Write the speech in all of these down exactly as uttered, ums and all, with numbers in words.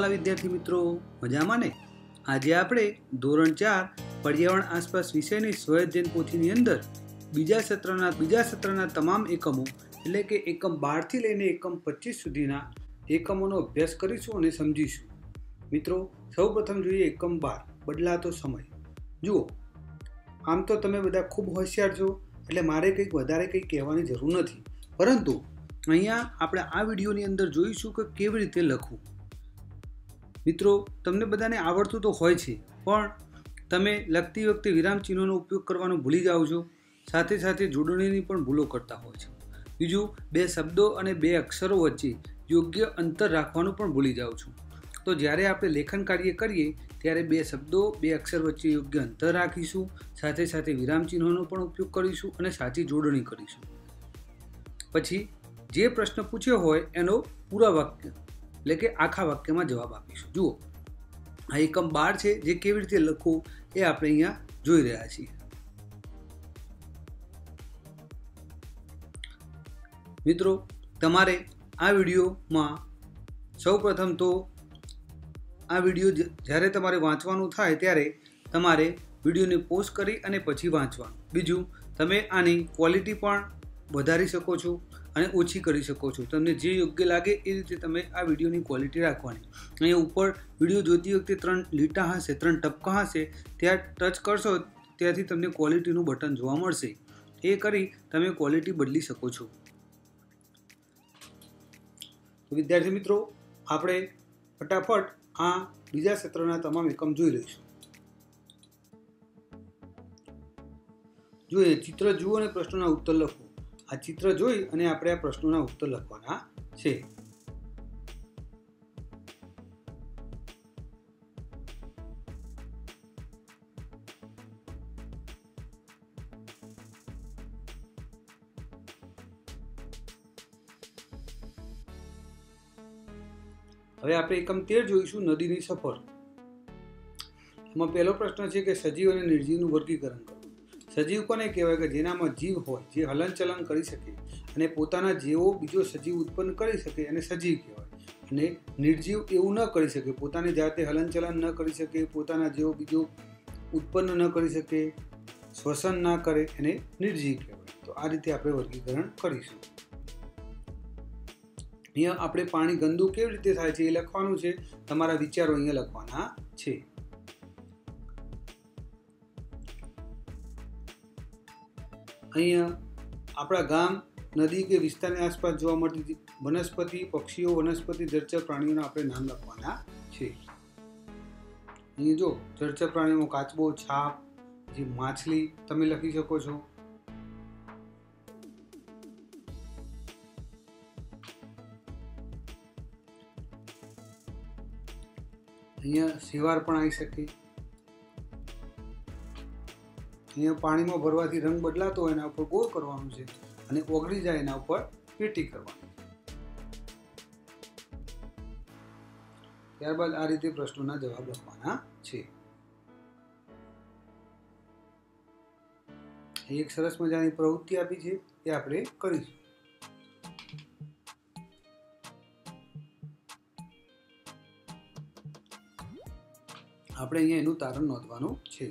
વાલા વિદ્યાર્થી મિત્રો, મજામાં ને? આજે આપણે ધોરણ ચાર પર્યાવરણ આસપાસ વિષયની સ્વઅધ્યયન પોથીની અંદર બીજા સત્રના બીજા સત્રના તમામ એકમો એટલે કે એકમ બાર થી લઈને એકમ પચીસ સુધીના એકમોનો અભ્યાસ કરીશું અને સમજીશું. મિત્રો, સૌપ્રથમ જોઈએ એકમ બાર, બદલાતો સમય. જુઓ, આમ તો તમે બધા ખૂબ હોશિયાર છો એટલે મારે કંઈક વધારે કંઈ કહેવાની જરૂર નથી, પરંતુ અહીંયા આપણે આ વિડીયોની અંદર જોઈશું કે કેવી રીતે લખવું. મિત્રો, તમને બધાને આવડતું તો હોય છે, પણ તમે લખતી વખતે વિરામ ચિહ્નોનો ઉપયોગ કરવાનો ભૂલી જાઓ છો, સાથે સાથે જોડણીની પણ ભૂલો કરતા હોય છે. બીજું, બે શબ્દો અને બે અક્ષરો વચ્ચે યોગ્ય અંતર રાખવાનું પણ ભૂલી જાઓ છો. તો જ્યારે આપણે લેખન કાર્ય કરીએ ત્યારે બે શબ્દો બે અક્ષર વચ્ચે યોગ્ય અંતર રાખીશું, સાથે સાથે વિરામ ચિહ્નોનો પણ ઉપયોગ કરીશું અને સાચી જોડણી કરીશું. પછી જે પ્રશ્ન પૂછ્યો હોય એનો પૂરા વાક્ય એટલે કે આખા વાક્યમાં જવાબ આપીશું. જુઓ, આ એકમ બાર છે, જે કેવી રીતે લખવું એ આપણે અહીંયા જોઈ રહ્યા છીએ. મિત્રો, તમારે આ વિડીયોમાં સૌ પ્રથમ તો આ વિડીયો જ્યારે તમારે વાંચવાનું થાય ત્યારે તમારે વિડીયોને પોઝ કરી અને પછી વાંચવાનું. બીજું, તમે આની ક્વોલિટી પણ વધારી શકો છો અને ઓછી કરી શકો છો. તમને જે યોગ્ય લાગે એ રીતે તમે આ વિડીયોની ક્વોલિટી રાખવાની. અહીંયા ઉપર વિડીયો જોતી વખતે ત્રણ લીટા હશે, ત્રણ ટપકા હશે, ત્યાં ટચ કરશો ત્યાંથી તમને ક્વોલિટીનું બટન જોવા મળશે. એ કરી તમે ક્વોલિટી બદલી શકો છો. તો વિદ્યાર્થી મિત્રો, આપણે ફટાફટ આ બીજા સત્રના તમામ એકમ જોઈ લઈશું. જોઈએ, ચિત્ર જુઓ અને પ્રશ્નોના ઉત્તર લખો. આ ચિત્ર જોઈ અને આપણે આ પ્રશ્નોના ઉત્તર લખવાના છે. હવે આપણે એકમ તેર જોઈશું, નદીની સફર. એમાં પહેલો પ્રશ્ન છે કે સજીવ અને નિર્જીવનું વર્ગીકરણ કરો. સજીવ કોને કહેવાય? કે જેનામાં જીવ હોય, જે હલનચલન કરી શકે અને પોતાના જેવો બીજો સજીવ ઉત્પન્ન કરી શકે એને સજીવ કહેવાય. અને નિર્જીવ એવું ન કરી શકે, પોતાની જાતે હલનચલન ન કરી શકે, પોતાના જેવો બીજો ઉત્પન્ન ન કરી શકે, શ્વસન ના કરે, એને નિર્જીવ કહેવાય. તો આ રીતે આપણે વર્ગીકરણ કરીશું. અહીંયા આપણે પાણી ગંદુ કેવી રીતે થાય છે એ લખવાનું છે. તમારા વિચારો અહીંયા લખવાના છે. અહીંયા આપણા ગામ, નદી કે વિસ્તારની આસપાસ જોવા મળતી વનસ્પતિ, પક્ષીઓ, વનસ્પતિ, જળચર પ્રાણીઓના આપણે નામ લખવાના છે. અહીંયા જો જળચર પ્રાણીઓમાં કાચબો, છાપ, જે માછલી તમે લખી શકો છો. અહીંયા શેવાળ પણ આવી શકે. અહીંયા પાણીમાં ભરવાથી રંગ બદલાતો હોય એના ઉપર ગોળ કરવાનું છે અને ઓગળી જાય એના ઉપર પેટી કરવાની. ત્યારબાદ આ રીતે પ્રશ્નોના જવાબ લખવાના છે. એક સરસ મજાની પ્રવૃત્તિ આપી છે, એ આપણે કરીશું. આપણે અહીંયા એનું તારણ નોંધવાનું છે.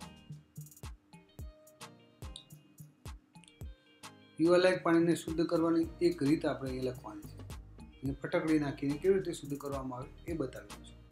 પીવાલાયક પાણીને શુદ્ધ કરવાની એક રીત આપણે અહીંયા લખવાની છે. એને ફટકડી નાખીને કેવી રીતે શુદ્ધ કરવામાં આવે એ બતાવ્યું છે.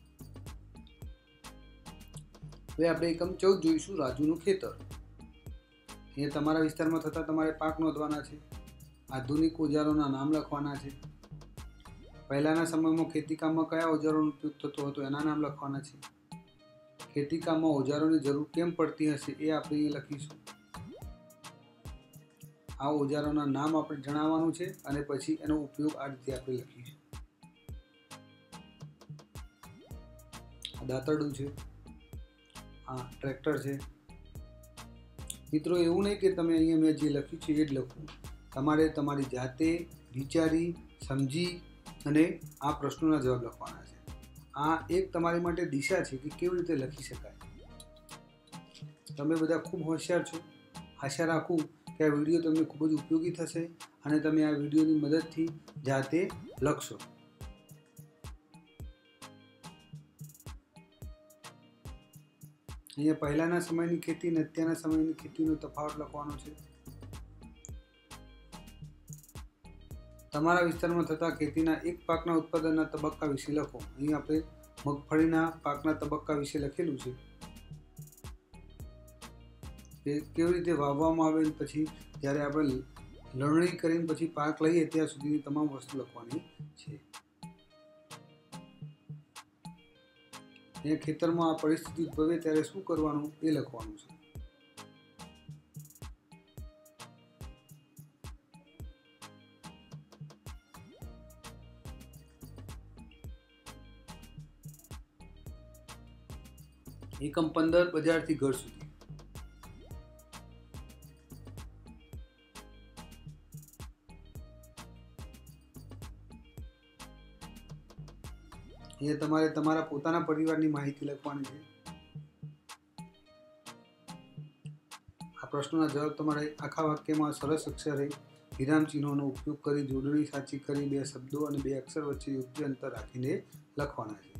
હવે આપણે એકમ ચૌદ જોઈશું, રાજુનું ખેતર. અહીંયા તમારા વિસ્તારમાં થતા તમારે પાક નોંધવાના છે. આધુનિક ઓજારોના નામ લખવાના છે. પહેલાના સમયમાં ખેતીકામમાં કયા ઓજારોનો ઉપયોગ થતો હતો એના નામ લખવાના છે. ખેતીકામમાં ઓજારોની જરૂર કેમ પડતી હશે એ આપણે અહીંયા લખીશું. આ ઓજારોના નામ આપણે જણાવવાનું છે અને પછી એનો ઉપયોગ આ રીતે આપણે લખીશું. આ દાંતરડું છે, આ ટ્રેક્ટર છે. મિત્રો, એવું નહીં કે તમે અહીંયા મેં જે લખ્યું છે એ જ લખવું. તમારે તમારી જાતે વિચારી સમજી અને આ પ્રશ્નોના જવાબ લખવાના છે. આ એક તમારી માટે દિશા છે કે કેવી રીતે લખી શકાય. તમે બધા ખૂબ હોશિયાર છો. આશા રાખું કે આ વિડીયો તમને ખૂબ જ ઉપયોગી થશે અને તમે આ વિડીયોની મદદથી જાતે લખશો. અહીંયા પહેલાના સમયની ખેતી અને અત્યારના સમયની ખેતીનો તફાવત લખવાનો છે. તમારા વિસ્તારમાં થતા ખેતીના એક પાકના ઉત્પાદનના તબક્કા વિશે લખો. અહીં આપણે મગફળીના પાકના તબક્કા વિશે લખેલું છે. એ કેવી રીતે વાવવામાં આવે પછી જ્યારે આપણે લણણી કરીને પછી પાક લઈએ ત્યાં સુધીની તમામ વસ્તુ લખવાની છે. એ ખેતરમાં આ પરિસ્થિતિ ઉદ્ભવે ત્યારે શું કરવાનું એ લખવાનું છે. એકમ પંદર બજારથી ઘર સુધી. એ તમારે તમારા પોતાના પરિવારની માહિતી લખવાની છે. આ પ્રશ્નોના જવાબ તમારે આખા વાક્યમાં સરસ અક્ષરે વિરામ ચિહ્નોનો ઉપયોગ કરી જોડણી સાચી કરી બે શબ્દો અને બે અક્ષર વચ્ચે યોગ્ય અંતર રાખીને લખવાના છે.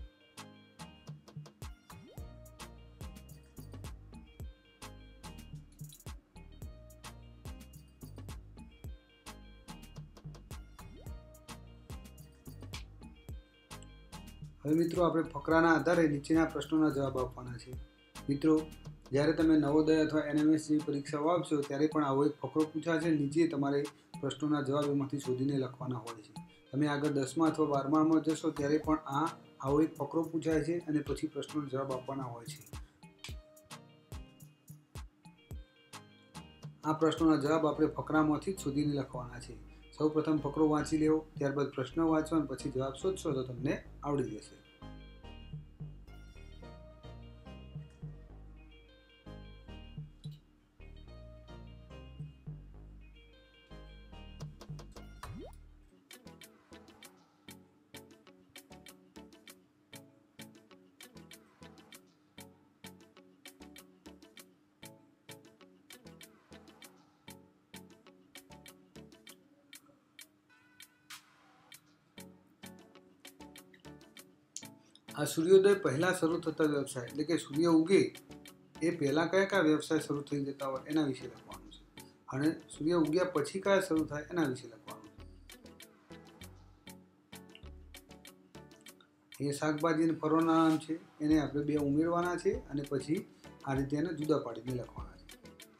હવે મિત્રો આપણે ફકરાના આધારે નીચેના પ્રશ્નોના જવાબ આપવાના છે. મિત્રો, જ્યારે તમે નવોદય અથવા એનએમએસ જેવી પરીક્ષાઓ આપશો ત્યારે પણ આવો એક ફકરો પૂછાશે. નીચે તમારે પ્રશ્નોના જવાબ એમાંથી શોધીને લખવાના હોય છે. તમે આગળ દસમા અથવા બારમામાં જશો ત્યારે પણ આ આવો એક ફકરો પૂછાય છે અને પછી પ્રશ્નોના જવાબ આપવાના હોય છે. આ પ્રશ્નોના જવાબ આપણે ફકરામાંથી જ શોધીને લખવાના છે. સૌ પ્રથમ ફકરો વાંચી લેવો, ત્યારબાદ પ્રશ્ન વાંચો અને પછી જવાબ શોધશો તો તમને આવડી જશે. આ સૂર્યોદય પહેલા શરૂ થતા વ્યવસાય એટલે કે સૂર્ય ઉગે એ પહેલા કયા કયા વ્યવસાય શરૂ થઈ જતા હોય એના વિશે લખવાનું છે અને સૂર્ય ઉગ્યા પછી કયા શરૂ થાય એના વિશે લખવાનું છે. એ શાકભાજી અને ફળોના નામ છે, એને આપણે બે ઉમેરવાના છે અને પછી આ રીતે એને જુદા પાડીને લખવાના છે.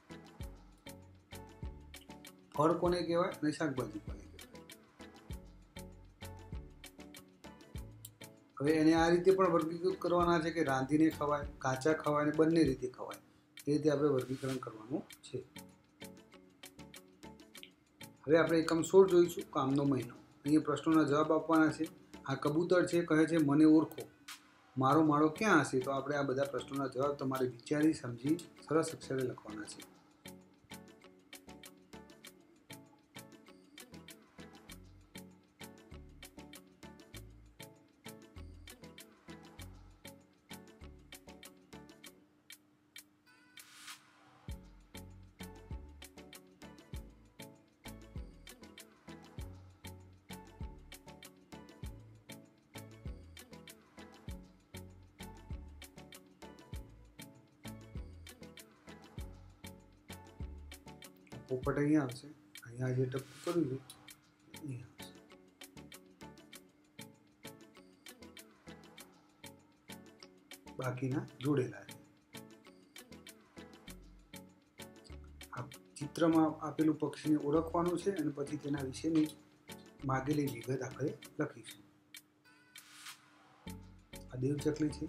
ફળ કોને કહેવાય અને શાકભાજી કોને કહેવાય. હવે એને આ રીતે પણ વર્ગીકૃત કરવાના છે કે રાંધીને ખવાય, કાચા ખવાય અને બંને રીતે ખવાય. એ રીતે આપણે વર્ગીકરણ કરવાનું છે. હવે આપણે એકમ સોળ જોઈશું, કામનો મહિનો. અહીંયા પ્રશ્નોના જવાબ આપવાના છે. આ કબૂતર છે, કહે છે મને ઓળખો, મારો માળો ક્યાં હશે? તો આપણે આ બધા પ્રશ્નોના જવાબ તમારે વિચારી સમજી સરસ અક્ષરે લખવાના છે. પોપટ અહીંયા આવશે, અહીંયા જે ટપકું કર્યું છે અહીંયા આવશે. બાકીના જોડેલા છે. આ ચિત્રમાં આપેલું પક્ષીને ઓળખવાનું છે અને પછી તેના વિશેની માગેલી વિગત આપણે લખીશું. આ દેવચકલી છે,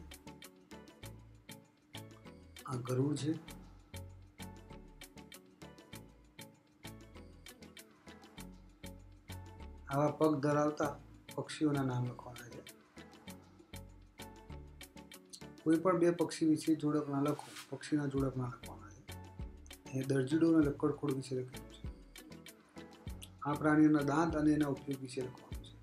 આ ગરુડ છે, આવા પગ ધરાવતા પક્ષીઓના નામ લખવાના છે. કોઈ પણ બે પક્ષી વિશે જોડકના લખો, પક્ષીના જોડકના લખવાના છે. એ દરજીડો અને લક્કડખોડ વિશે લખેલું છે. આ પ્રાણીઓના દાંત અને એના ઉપયોગ વિશે લખવાનું છે.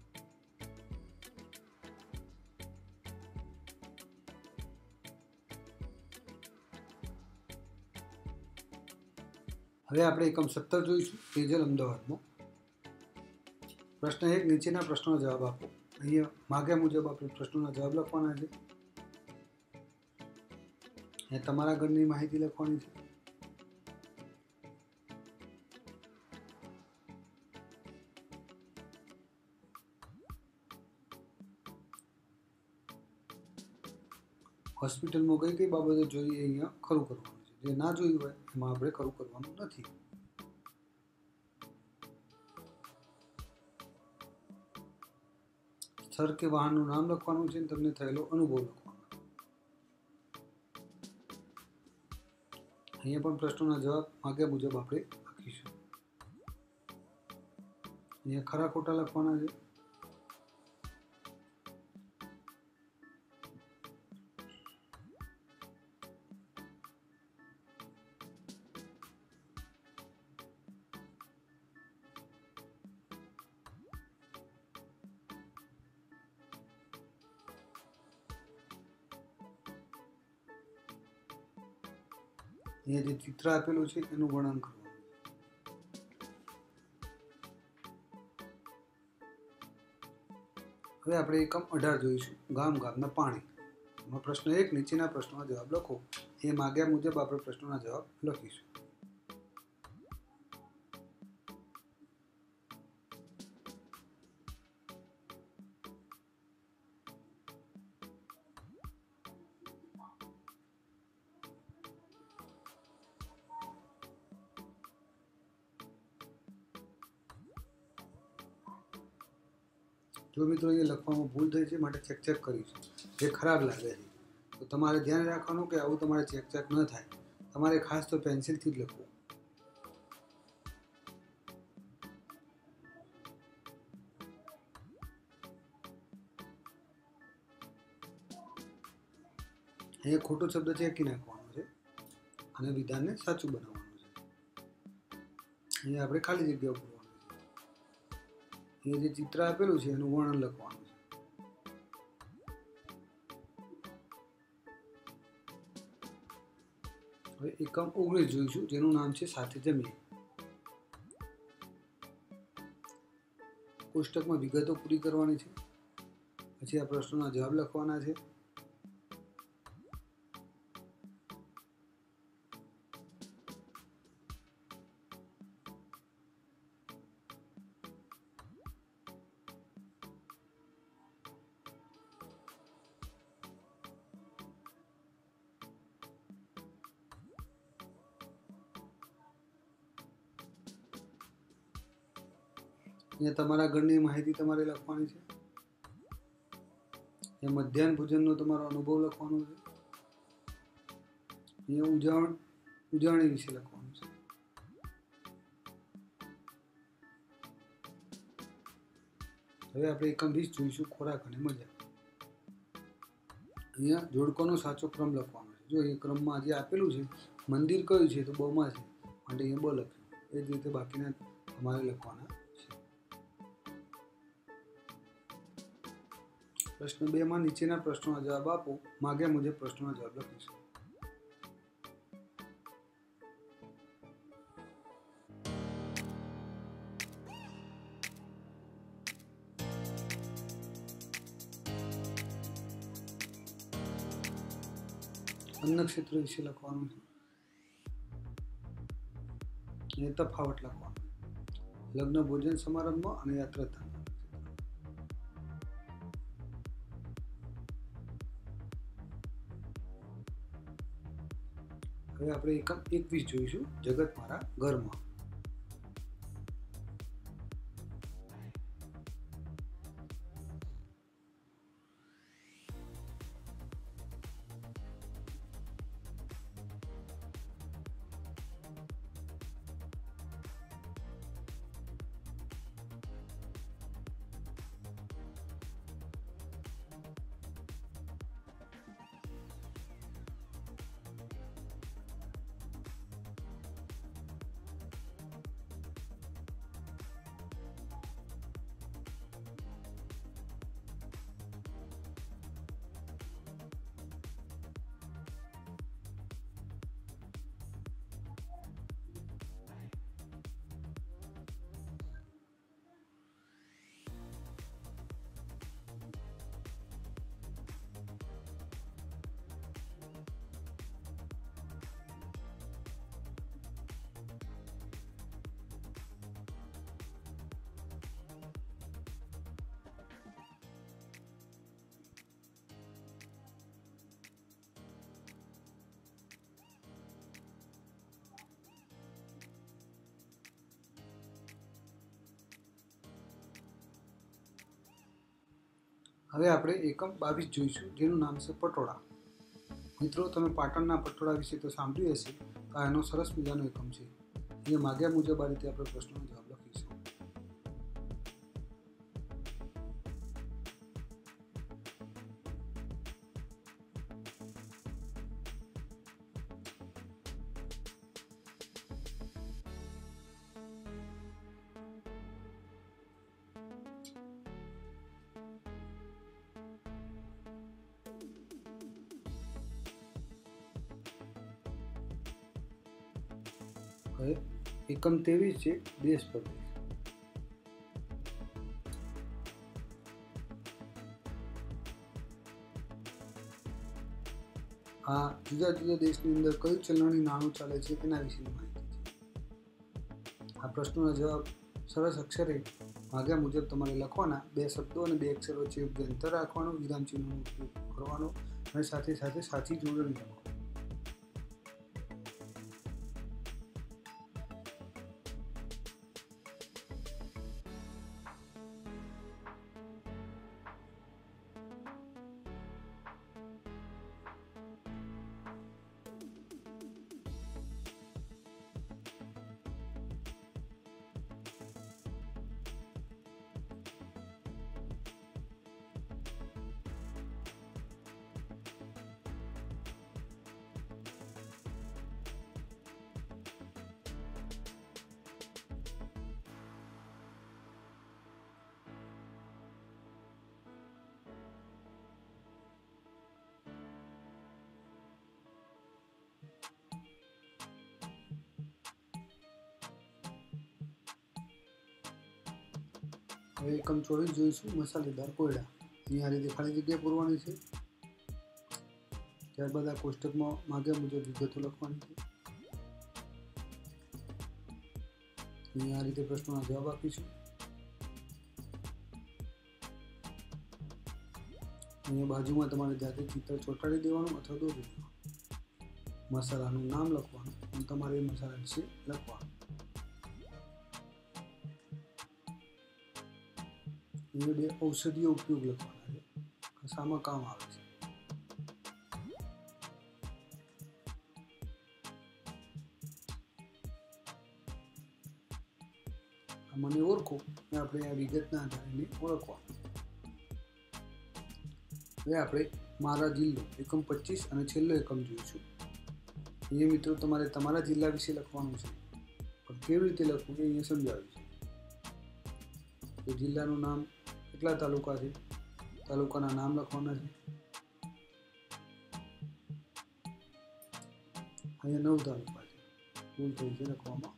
હવે આપણે એકમ સત્તર જોઈશું, તેજલ અમદાવાદમાં. પ્રશ્ન એક, નીચેના પ્રશ્નોનો જવાબ આપો. અહીંયા માગ્યા મુજબ આપણે પ્રશ્નોના જવાબ લખવાના છે. અહીંયા તમારા ઘરની માહિતી લખવાની છે. હોસ્પિટલમાં કઈ કઈ બાબતો જોઈએ અહીંયા ખરું કરવાનું છે. જે ના જોયું હોય એમાં આપણે ખરું કરવાનું નથી. સ્થળ કે વાહનનું નામ લખવાનું છે અને તમને થયેલો અનુભવ લખવાનો. અહીંયા પણ પ્રશ્નોના જવાબ માગ્યા મુજબ આપણે લખીશું. અહીંયા ખરા ખોટા લખવાના છે. અહીંયા જે ચિત્ર આપેલું છે એનું વર્ણન કરવાનું. હવે આપણે એકમ અઢાર જોઈશું, ગામ ગામના પાણી. એમાં પ્રશ્ન એક નીચેના પ્રશ્નોના જવાબ લખો. એ માગ્યા મુજબ આપણે પ્રશ્નોના જવાબ લખીશું. જો મિત્રો અહીંયા લખવામાં ભૂલ થઈ છે માટે ચેક ચેક કરીશું. જે ખરાબ લાગે છે તો તમારે ધ્યાન રાખવાનું કે આવું તમારે ચેક ચેક ન થાય. તમારે ખાસ તો પેન્સિલથી જ લખવું. અહીંયા ખોટો શબ્દ ચેકી નાખવાનો છે અને વિધાનને સાચું બનાવવાનું છે. અહીંયા આપણે ખાલી જગ્યા પૂરવાનું છે. અહીંયા જે ચિત્ર આપેલું છે એનું વર્ણન લખવાનું છે. હવે એકમ ઓગણીસ જોઈશું જેનું નામ છે સાથે જમીએ. કોષ્ટકમાં વિગતો પૂરી કરવાની છે. પછી આ પ્રશ્નોના જવાબ લખવાના છે. અહીંયા તમારા ઘરની માહિતી તમારે લખવાની છે. અહીંયા મધ્યાહન ભોજનનો તમારો અનુભવ લખવાનો છે. અહીંયા ઉજાણ ઉજાણી વિશે લખવાનું છે. હવે આપણે એકમ વીસ જોઈશું, ખોરાક અને મજા. અહીંયા જોડકોનો સાચો ક્રમ લખવાનો છે. જો એ ક્રમમાં જે આપેલું છે મંદિર કયું છે તો બમાં છે માટે અહીંયા બ લખ્યું. એ જ રીતે બાકીના તમારે લખવાના. પ્રશ્ન બે માં નીચેના પ્રશ્નોના જવાબ આપો. માગ્યા મુજબ પ્રશ્નોના જવાબ લખીશું. અન્ન ક્ષેત્ર વિશે લખવાનું છે. અને તફાવત લખવાનો. લગ્ન ભોજન સમારંભમાં અને યાત્રાધામ. હવે આપણે એકમ એકવીસ જોઈશું, જગત મારા ઘરમાં. હવે આપણે એકમ બાવીસ જોઈશું, જેનું નામ છે પટોળા. મિત્રો, તમે પાટણના પટોળા વિશે તો સાંભળ્યું હશે. આ એનો સરસ મજાનો એકમ છે. અહીંયા માગ્યા મુજબ આ રીતે આપણે પ્રશ્નનો જવાબ લખીશું. હવે એકમ ત્રેવીસ છે, દેશ પ્રદેશ. આ જુદા જુદા દેશની અંદર કયું ચલણી નાણું ચાલે છે તેના વિશેની માહિતી છે. આ પ્રશ્નોનો જવાબ સરસ અક્ષરે માગ્યા મુજબ તમારે લખવાના. બે શબ્દો અને બે અક્ષર વચ્ચે યોગ્ય અંતર રાખવાનું, વિરામ ચિહ્નનો ઉપયોગ કરવાનો અને સાથે સાથે સાચી જોડણી લખવાની. હવે એકમ ચોવીસ જોઈશું, મસાલેદાર કોયડા. અહીંયા આ રીતે ખાલી જગ્યા પૂરવાની છે. ત્યારબાદ આ કોષ્ટકમાં માગ્યા મુજબ વિગતો લખવાની છે. અહીંયા આ રીતે પ્રશ્નોના જવાબ આપીશું. અહીંયા બાજુમાં તમારે જાતે ચિત્ર ચોંટાડી દેવાનું અથવા દોરી દેવાનું. મસાલાનું નામ લખવાનું અને તમારે એ મસાલા વિશે લખવાનું. એ બે ઔષધીય ઉપયોગ લખવાના છે, શામાં કામ આવે છે. મને ઓળખો એ આપણે આ વિગતના આધારે ઓળખવાનું. હવે આપણે મારા જિલ્લો એકમ પચીસ અને છેલ્લો એકમ જોઈશું. એ મિત્રો તમારે તમારા જિલ્લા વિશે લખવાનું છે, પણ કેવી રીતે લખવું એ અહીંયા સમજાવ્યું છે. તો જિલ્લાનું નામ, કેટલા તાલુકા છે, તાલુકાના નામ લખવાના છે. અહીંયા નવ તાલુકા છે, ભૂલ થઈ છે લખવામાં.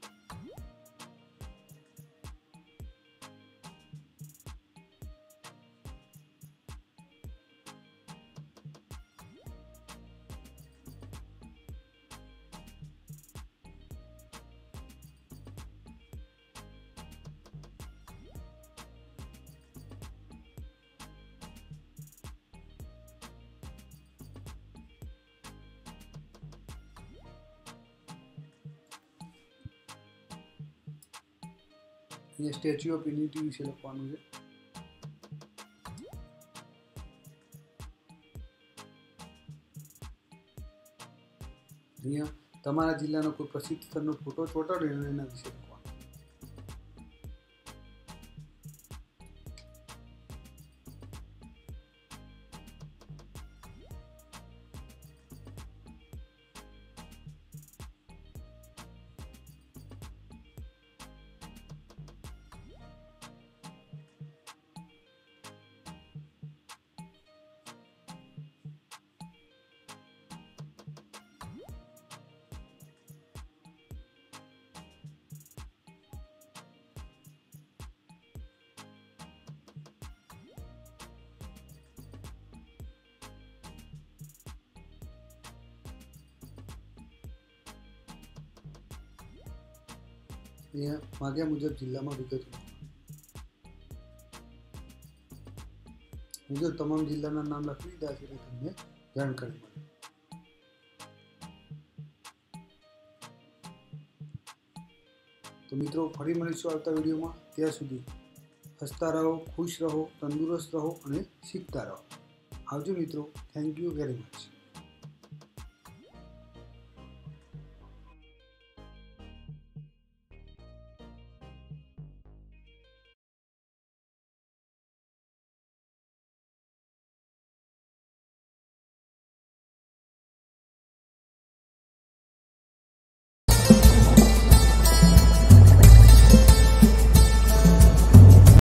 અહીંયા સ્ટેચ્યુ ઓફ યુનિટી વિશે લખવાનું છે. અહીંયા તમારા જિલ્લાનો કોઈ પ્રસિદ્ધ સ્થળનો ફોટો ચોંટાડીને એના વિશે લખવાનું. અહીંયા માગ્યા મુજબ જિલ્લામાં વિગતો મુજબ તમામ જિલ્લાના નામ લખી દીધા છે, એટલે તમને જાણકારી મળે. તો મિત્રો, ફરી મળીશું આવતા વિડીયોમાં. ત્યાં સુધી હસતા રહો, ખુશ રહો, તંદુરસ્ત રહો અને શીખતા રહો. આવજો મિત્રો. Thank you very much.